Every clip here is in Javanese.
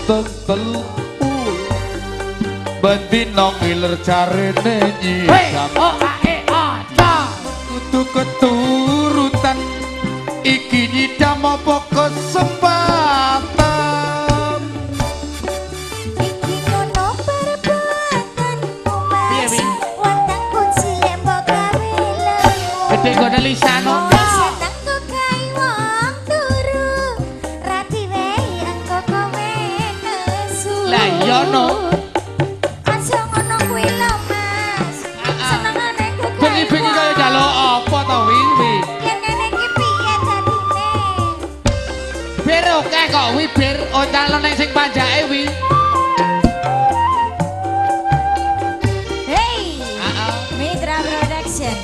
tentel bendino ngiler carene nyisam kudu keturutan iki nyidam apa kesempatan iki ngono perbuatan mas wonten kunci lembok gawe lelu gede gede lisano seneng kok kai wong turu rati wei engko kowe nesu lah iya no aja ngono kuwi lho mas senengane kok bengi-bengi kaya njaluk apa to wi yen ngene iki piye dadine bir oke kok wi bir oncal ning sing panjake wi hey Mitra Production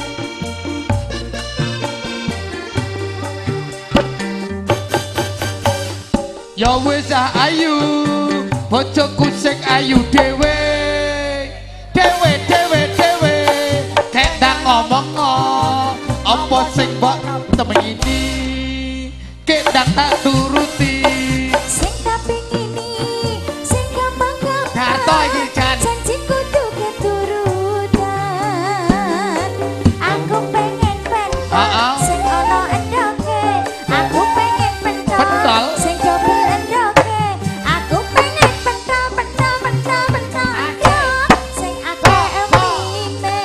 ya wis ayu bojoku sing ayu dhewe dhewe dhewe dhewe kendang ngomong apa sing mbok temeni kendang tak turuti sing kapingini sing gampang-gampang Darto iki jan janji kudu keturutan aku pengen pentol sing ono endoke aku pengen pentol Pentol? sing double endoke aku pengen pentol pentol pentol pentol ayo sing akeh emine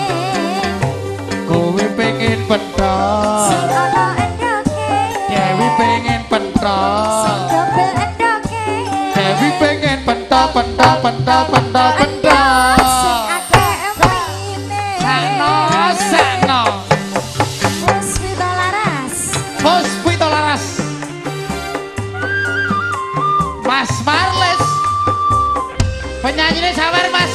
kowe pengen pentol sing ono endoke Dewi pengen pentol sing double endoke Dewi pengen pentol pentol pentol pentol pentol sing akeh emine sakno Puspito Laras Hospital Laras Mas Marles penyanyine sawer mas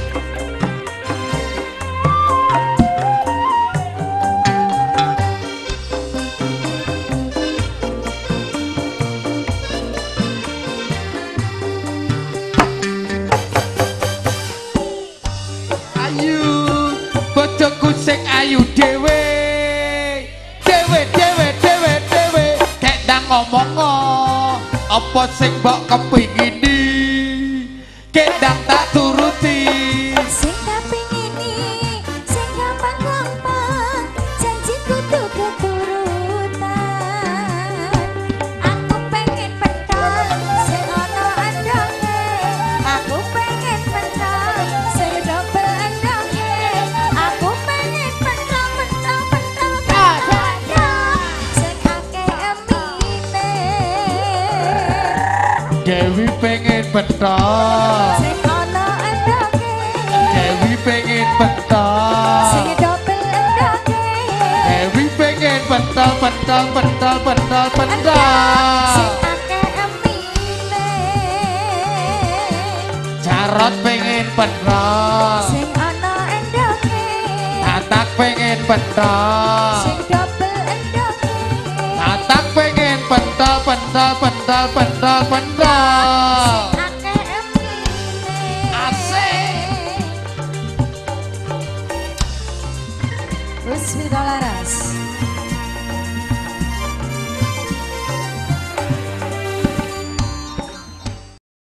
ayu bojoku sing ayu dhewe dhewe dhewe dhewe dhewe kendang ngomong apa sing mbok kepingini kendang tak turuti sing kapingini sing gampang-gampang janji kudu keturutan aku pengen pentol sing ono endoke aku pengen pentol sing double endoke aku pengen pentol pentol pentol pentol sing akeh emine Dewi pengen pentol sing ono endoke Dewi pengen pentol sing double endoke Dewi pengen pentol pentol pentol pentol sing pentol akeh emine Jarot pengen pentol sing ono endoke Tatak pengen pentol sing double endoke Tatak pengen pentol pentol pentol pentol pentol akeh emine Asik Puspito Laras